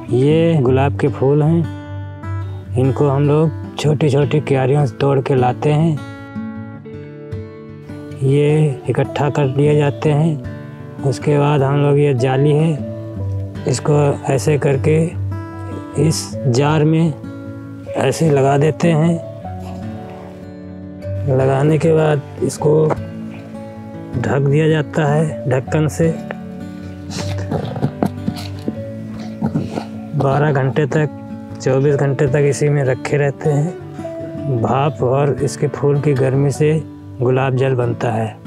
ये गुलाब के फूल हैं। इनको हम लोग छोटी छोटी क्यारियों से तोड़ के लाते हैं। ये इकट्ठा कर लिए जाते हैं। उसके बाद हम लोग ये जाली है, इसको ऐसे करके इस जार में ऐसे लगा देते हैं। लगाने के बाद इसको ढक दिया जाता है ढक्कन से। 12 घंटे तक 24 घंटे तक इसी में रखे रहते हैं। भाप और इसके फूल की गर्मी से गुलाब जल बनता है।